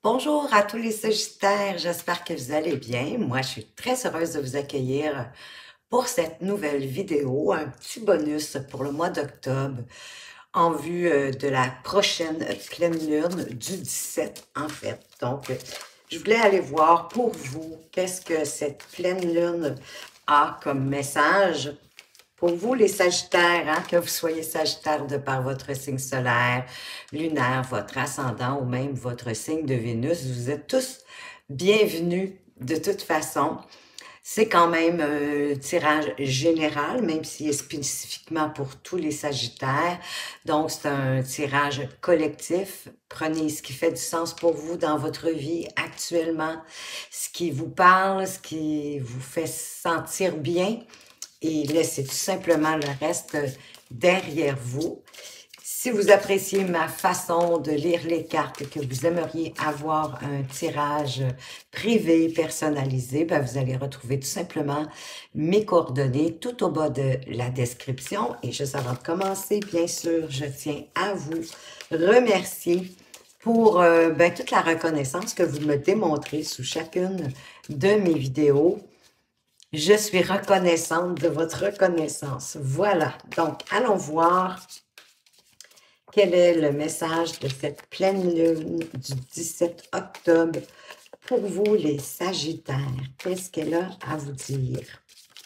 Bonjour à tous les Sagittaires, j'espère que vous allez bien. Moi, je suis très heureuse de vous accueillir pour cette nouvelle vidéo, un petit bonus pour le mois d'octobre en vue de la prochaine pleine lune du 17 en fait. Donc, je voulais aller voir pour vous qu'est-ce que cette pleine lune a comme message. Pour vous, les Sagittaires, hein, que vous soyez Sagittaire de par votre signe solaire, lunaire, votre ascendant ou même votre signe de Vénus, vous êtes tous bienvenus de toute façon. C'est quand même un tirage général, même s'il est spécifiquement pour tous les Sagittaires. Donc, c'est un tirage collectif. Prenez ce qui fait du sens pour vous dans votre vie actuellement, ce qui vous parle, ce qui vous fait sentir bien, et laissez tout simplement le reste derrière vous. Si vous appréciez ma façon de lire les cartes et que vous aimeriez avoir un tirage privé, personnalisé, ben vous allez retrouver tout simplement mes coordonnées tout au bas de la description. Et juste avant de commencer, bien sûr, je tiens à vous remercier pour toute la reconnaissance que vous me démontrez sous chacune de mes vidéos. Je suis reconnaissante de votre reconnaissance. Voilà. Donc, allons voir quel est le message de cette pleine lune du 17 octobre pour vous, les Sagittaires. Qu'est-ce qu'elle a à vous dire?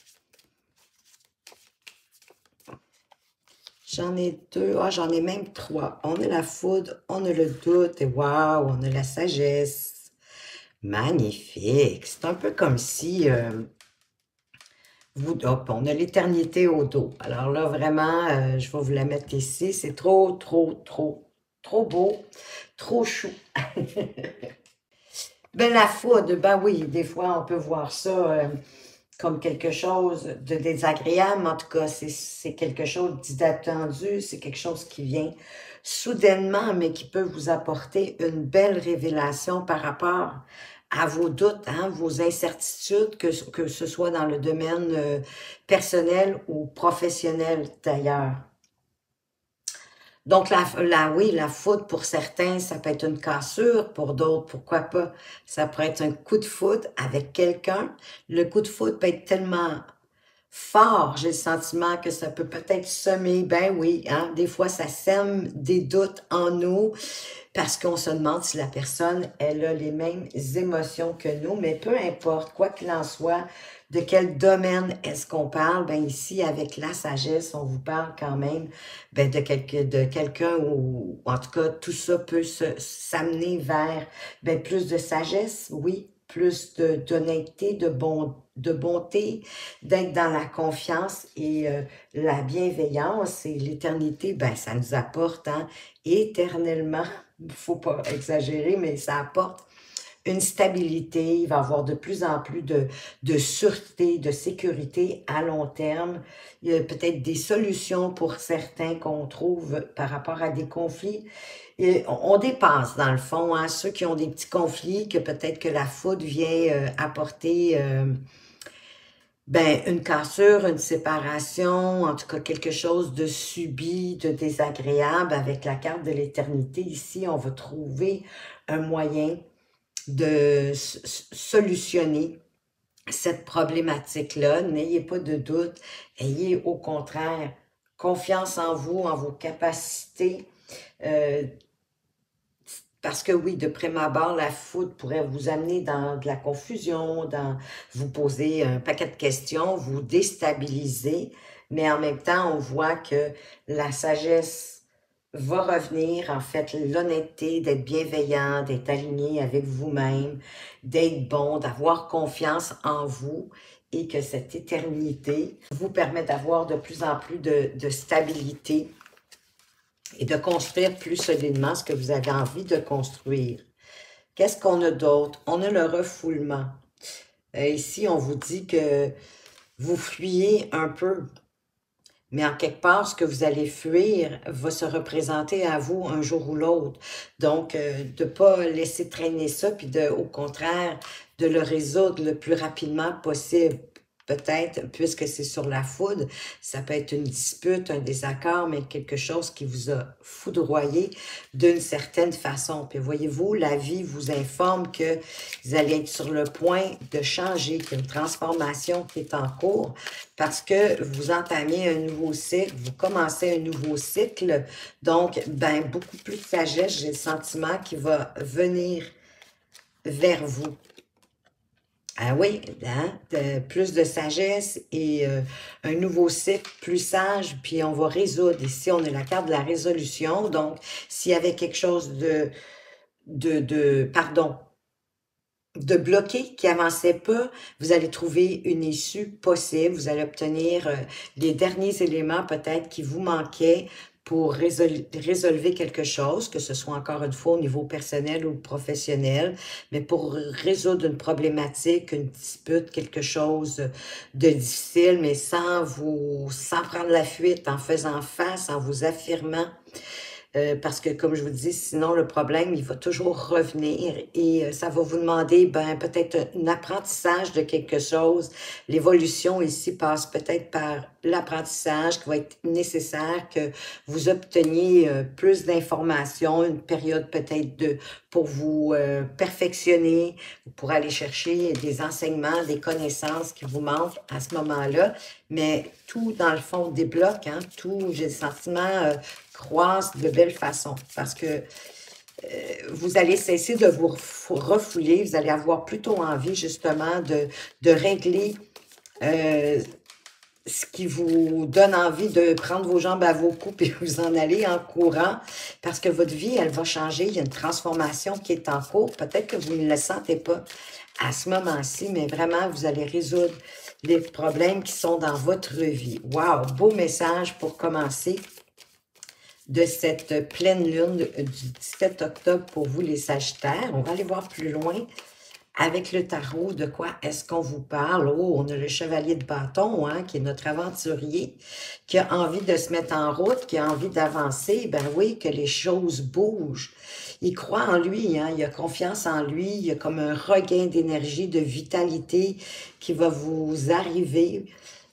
J'en ai deux. Ah, j'en ai même trois. On a la foudre, on a le doute et waouh, on a la sagesse. Magnifique. C'est un peu comme si... on a l'éternité au dos. Alors là, vraiment, je vais vous la mettre ici. C'est trop beau, trop chou. Ben, la foudre, ben oui, des fois, on peut voir ça comme quelque chose de désagréable. En tout cas, c'est quelque chose d'inattendu. C'est quelque chose qui vient soudainement, mais qui peut vous apporter une belle révélation par rapport à vos doutes, hein, vos incertitudes, que ce soit dans le domaine personnel ou professionnel d'ailleurs. Donc, oui, la foudre, pour certains, ça peut être une cassure, pour d'autres, pourquoi pas, ça pourrait être un coup de foudre avec quelqu'un. Le coup de foudre peut être tellement fort, j'ai le sentiment que ça peut peut-être semer, ben oui, hein, des fois ça sème des doutes en nous, parce qu'on se demande si la personne, elle a les mêmes émotions que nous, mais peu importe, quoi qu'il en soit, de quel domaine est-ce qu'on parle? Ben ici, avec la sagesse, on vous parle quand même de quelqu'un où, en tout cas, tout ça peut s'amener vers plus de sagesse, oui, plus d'honnêteté, de bonté, d'être dans la confiance et la bienveillance et l'éternité, ben ça nous apporte hein, éternellement, il faut pas exagérer, mais ça apporte une stabilité, il va y avoir de plus en plus de sûreté, de sécurité à long terme. Il y a peut-être des solutions pour certains qu'on trouve par rapport à des conflits. Et on dépasse, dans le fond, hein, ceux qui ont des petits conflits, que peut-être que la foudre vient apporter une cassure, une séparation, en tout cas quelque chose de subi, de désagréable. Avec la carte de l'éternité, ici, on va trouver un moyen de solutionner cette problématique-là. N'ayez pas de doute, ayez au contraire confiance en vous, en vos capacités, parce que oui, de prime abord, la foudre pourrait vous amener dans de la confusion, dans vous poser un paquet de questions, vous déstabiliser, mais en même temps, on voit que la sagesse va revenir, en fait, l'honnêteté, d'être bienveillant, d'être aligné avec vous-même, d'être bon, d'avoir confiance en vous et que cette éternité vous permet d'avoir de plus en plus de stabilité et de construire plus solidement ce que vous avez envie de construire. Qu'est-ce qu'on a d'autre? On a le refoulement. Ici, on vous dit que vous fuyez un peu, mais en quelque part, ce que vous allez fuir va se représenter à vous un jour ou l'autre. Donc, de ne pas laisser traîner ça, puis au contraire, de le résoudre le plus rapidement possible. peut-être, puisque c'est sur la foudre, ça peut être une dispute, un désaccord, mais quelque chose qui vous a foudroyé d'une certaine façon. Puis voyez-vous, la vie vous informe que vous allez être sur le point de changer, qu'il y a une transformation qui est en cours, parce que vous entamez un nouveau cycle, vous commencez un nouveau cycle, donc, ben, beaucoup plus de sagesse, j'ai le sentiment, qui va venir vers vous. Ah oui, hein, plus de sagesse et un nouveau cycle plus sage, puis on va résoudre. Ici, on a la carte de la résolution, donc s'il y avait quelque chose pardon, de bloqué qui avançait pas, vous allez trouver une issue possible. Vous allez obtenir les derniers éléments peut-être qui vous manquaient pour résolver quelque chose, que ce soit encore une fois au niveau personnel ou professionnel, mais pour résoudre une problématique, une dispute, quelque chose de difficile, mais sans prendre la fuite, en faisant face, en vous affirmant. Parce que, comme je vous dis, sinon le problème, il va toujours revenir et ça va vous demander ben, peut-être un apprentissage de quelque chose. L'évolution ici passe peut-être par l'apprentissage qui va être nécessaire, que vous obteniez plus d'informations, une période peut-être pour vous perfectionner, pour aller chercher des enseignements, des connaissances qui vous manquent à ce moment-là. Mais tout, dans le fond, débloque, hein, tout, j'ai le sentiment, croise de belle façon parce que vous allez cesser de vous refouler, vous allez avoir plutôt envie justement de régler ce qui vous donne envie de prendre vos jambes à vos cous et vous en aller en courant parce que votre vie, elle va changer. Il y a une transformation qui est en cours. Peut-être que vous ne le sentez pas à ce moment-ci, mais vraiment, vous allez résoudre les problèmes qui sont dans votre vie. Wow! Beau message pour commencer de cette pleine lune du 17 octobre pour vous, les Sagittaires. On va aller voir plus loin avec le tarot. De quoi est-ce qu'on vous parle? Oh, on a le chevalier de bâton, hein, qui est notre aventurier, qui a envie de se mettre en route, qui a envie d'avancer. Ben oui, que les choses bougent. Il croit en lui, hein, il a confiance en lui, il y a comme un regain d'énergie, de vitalité qui va vous arriver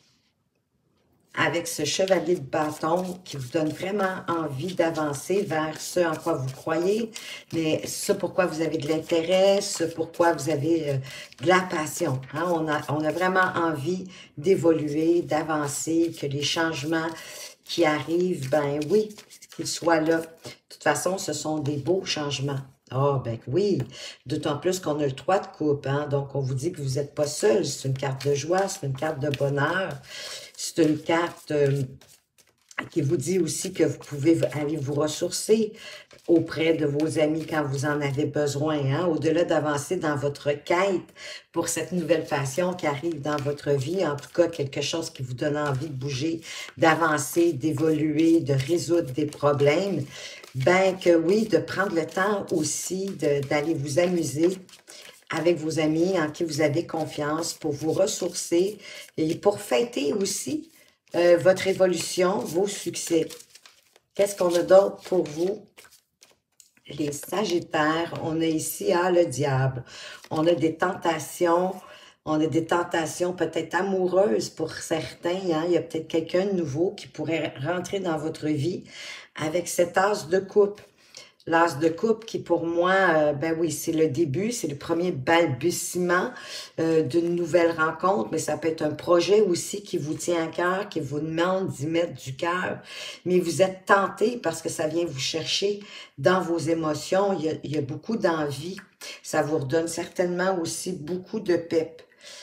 avec ce chevalier de bâton qui vous donne vraiment envie d'avancer vers ce en quoi vous croyez, mais ce pourquoi vous avez de l'intérêt, ce pourquoi vous avez de la passion. Hein? On a vraiment envie d'évoluer, d'avancer, que les changements qui arrivent, ben oui, qu'ils soient là. De toute façon, ce sont des beaux changements. Ah, ben oui, d'autant plus qu'on a le 3 de coupe, hein? Donc on vous dit que vous n'êtes pas seul, c'est une carte de joie, c'est une carte de bonheur. C'est une carte qui vous dit aussi que vous pouvez aller vous ressourcer auprès de vos amis quand vous en avez besoin, hein? Au-delà d'avancer dans votre quête pour cette nouvelle passion qui arrive dans votre vie, en tout cas quelque chose qui vous donne envie de bouger, d'avancer, d'évoluer, de résoudre des problèmes, ben que oui, de prendre le temps aussi d'aller vous amuser avec vos amis en qui vous avez confiance pour vous ressourcer et pour fêter aussi votre évolution, vos succès. Qu'est-ce qu'on a d'autre pour vous? Les Sagittaires, on a ici le diable. On a des tentations peut-être amoureuses pour certains. Hein? Il y a peut-être quelqu'un de nouveau qui pourrait rentrer dans votre vie avec cet as de coupe. L'as de coupe qui, pour moi, ben oui, c'est le début, c'est le premier balbutiement d'une nouvelle rencontre, mais ça peut être un projet aussi qui vous tient à cœur, qui vous demande d'y mettre du cœur, mais vous êtes tenté parce que ça vient vous chercher dans vos émotions, il y a beaucoup d'envie, ça vous redonne certainement aussi beaucoup de pep.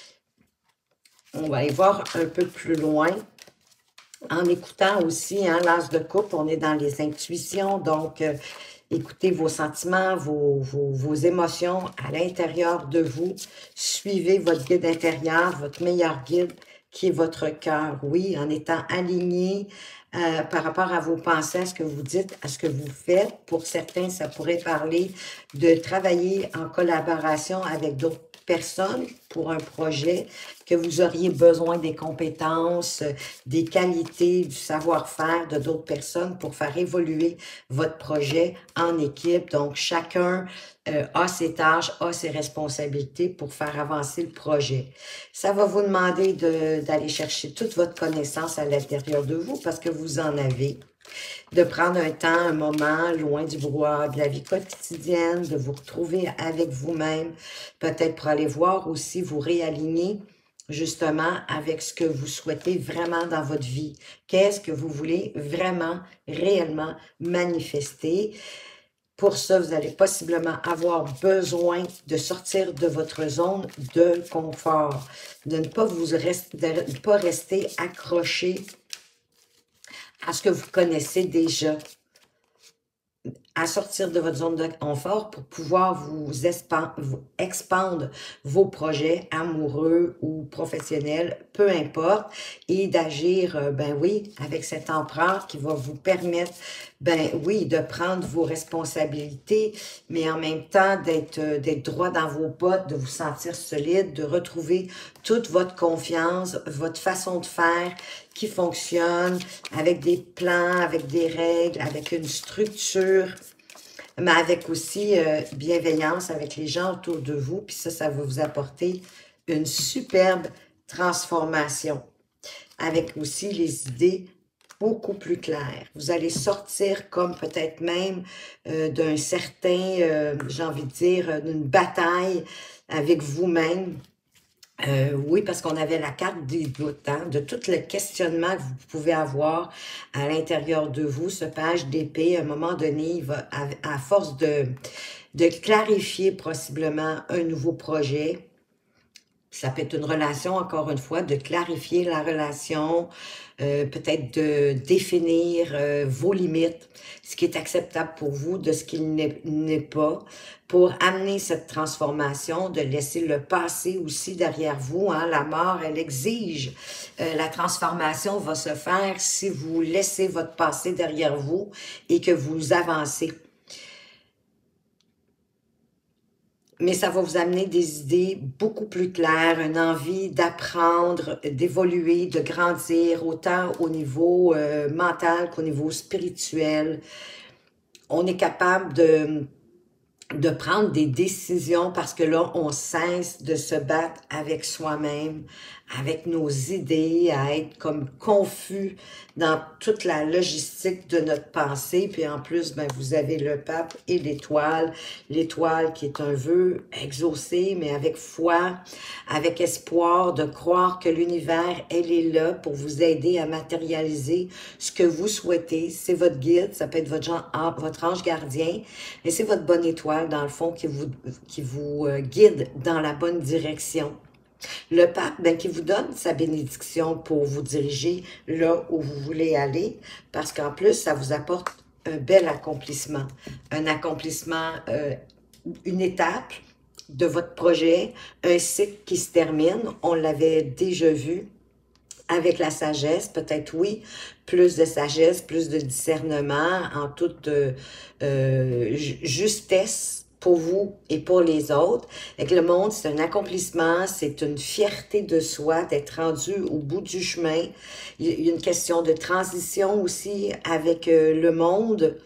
On va aller voir un peu plus loin. En écoutant aussi, hein, l'as de coupe, on est dans les intuitions, donc écoutez vos sentiments, vos émotions à l'intérieur de vous. Suivez votre guide intérieur, votre meilleur guide qui est votre cœur. Oui, en étant aligné par rapport à vos pensées, à ce que vous dites, à ce que vous faites. Pour certains, ça pourrait parler de travailler en collaboration avec d'autres personnes pour un projet, que vous auriez besoin des compétences, des qualités, du savoir-faire de d'autres personnes pour faire évoluer votre projet en équipe. Donc, chacun a ses tâches, a ses responsabilités pour faire avancer le projet. Ça va vous demander d'aller chercher toute votre connaissance à l'intérieur de vous parce que vous en avez. De prendre un temps, un moment, loin du brouhaha de la vie quotidienne, de vous retrouver avec vous-même, peut-être pour aller voir aussi, vous réaligner justement avec ce que vous souhaitez vraiment dans votre vie. Qu'est-ce que vous voulez vraiment, réellement manifester? Pour ça, vous allez possiblement avoir besoin de sortir de votre zone de confort, de ne pas de ne pas rester accroché à ce que vous connaissez déjà, à sortir de votre zone de confort pour pouvoir vous expandre vos projets amoureux ou professionnels, peu importe, et d'agir, ben oui, avec cette empreinte qui va vous permettre, ben oui, de prendre vos responsabilités, mais en même temps d'être droit dans vos bottes, de vous sentir solide, de retrouver toute votre confiance, votre façon de faire qui fonctionne, avec des plans, avec des règles, avec une structure, mais avec aussi bienveillance avec les gens autour de vous. Puis ça va vous apporter une superbe transformation, avec aussi les idées beaucoup plus claires. Vous allez sortir comme peut-être même d'un certain, j'ai envie de dire, d'une bataille avec vous-même. Oui, parce qu'on avait la carte des doutes, hein, de tout le questionnement que vous pouvez avoir à l'intérieur de vous, ce page d'épée, à un moment donné, il va, à force de clarifier possiblement un nouveau projet, ça peut être une relation, encore une fois, de clarifier la relation, peut-être de définir vos limites, ce qui est acceptable pour vous, de ce qui n'est pas, pour amener cette transformation, de laisser le passé aussi derrière vous. Hein. La mort, elle exige. La transformation va se faire si vous laissez votre passé derrière vous et que vous avancez. Mais ça va vous amener des idées beaucoup plus claires, une envie d'apprendre, d'évoluer, de grandir, autant au niveau mental qu'au niveau spirituel. On est capable de prendre des décisions parce que là, on cesse de se battre avec soi-même, avec nos idées, à être comme confus dans toute la logistique de notre pensée. Puis en plus, ben, vous avez le pape et l'étoile. L'étoile qui est un vœu exaucé, mais avec foi, avec espoir de croire que l'univers, elle est là pour vous aider à matérialiser ce que vous souhaitez. C'est votre guide, ça peut être votre ange gardien, et c'est votre bonne étoile, dans le fond, qui vous guide dans la bonne direction. Le pape, ben, qui vous donne sa bénédiction pour vous diriger là où vous voulez aller, parce qu'en plus, ça vous apporte un bel accomplissement. Un accomplissement, une étape de votre projet, un cycle qui se termine. On l'avait déjà vu avec la sagesse, peut-être oui, plus de sagesse, plus de discernement, en toute justesse pour vous et pour les autres. Avec le monde, c'est un accomplissement, c'est une fierté de soi d'être rendu au bout du chemin. Il y a une question de transition aussi avec le monde.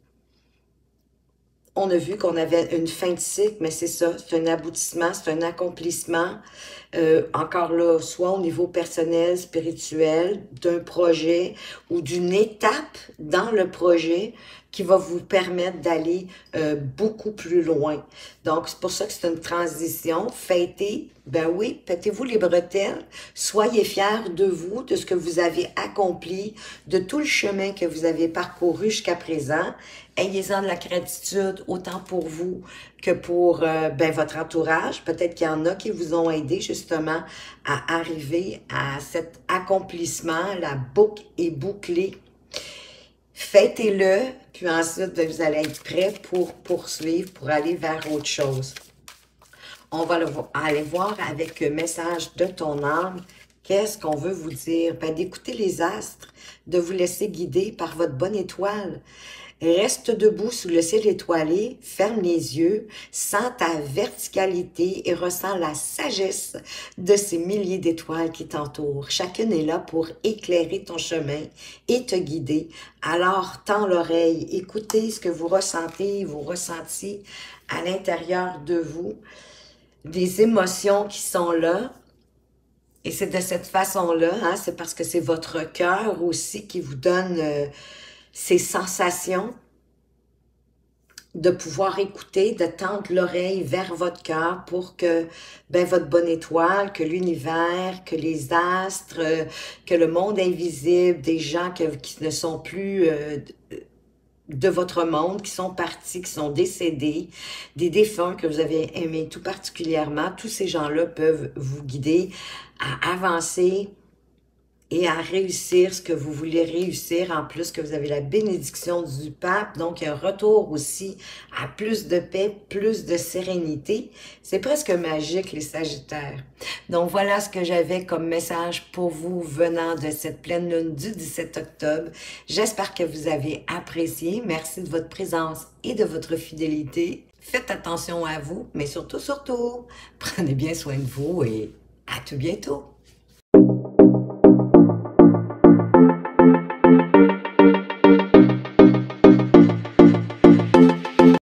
On a vu qu'on avait une fin de cycle, mais c'est ça, c'est un aboutissement, c'est un accomplissement. Encore là, soit au niveau personnel, spirituel, d'un projet ou d'une étape dans le projet qui va vous permettre d'aller beaucoup plus loin. Donc, c'est pour ça que c'est une transition. Fêtez, ben oui, pétez-vous les bretelles. Soyez fiers de vous, de ce que vous avez accompli, de tout le chemin que vous avez parcouru jusqu'à présent. Ayez-en de la gratitude, autant pour vous que pour ben, votre entourage. Peut-être qu'il y en a qui vous ont aidé justement à arriver à cet accomplissement. La boucle est bouclée. Fêtez-le, puis ensuite, ben, vous allez être prêt pour poursuivre, pour aller vers autre chose. On va aller voir avec le message de ton âme. Qu'est-ce qu'on veut vous dire? Ben, d'écouter les astres, de vous laisser guider par votre bonne étoile. Reste debout sous le ciel étoilé, ferme les yeux, sens ta verticalité et ressens la sagesse de ces milliers d'étoiles qui t'entourent. Chacune est là pour éclairer ton chemin et te guider. Alors, tends l'oreille, écoutez ce que vous ressentez, vos ressentis à l'intérieur de vous, des émotions qui sont là. Et c'est de cette façon-là, hein, c'est parce que c'est votre cœur aussi qui vous donne ces sensations de pouvoir écouter, de tendre l'oreille vers votre cœur pour que votre bonne étoile, que l'univers, que les astres, que le monde invisible, des gens qui ne sont plus de votre monde, qui sont partis, qui sont décédés, des défunts que vous avez aimés tout particulièrement, tous ces gens-là peuvent vous guider à avancer et à réussir ce que vous voulez réussir, en plus que vous avez la bénédiction du pape, donc un retour aussi à plus de paix, plus de sérénité. C'est presque magique, les Sagittaires. Donc voilà ce que j'avais comme message pour vous venant de cette pleine lune du 17 octobre. J'espère que vous avez apprécié. Merci de votre présence et de votre fidélité. Faites attention à vous, mais surtout, prenez bien soin de vous et à tout bientôt.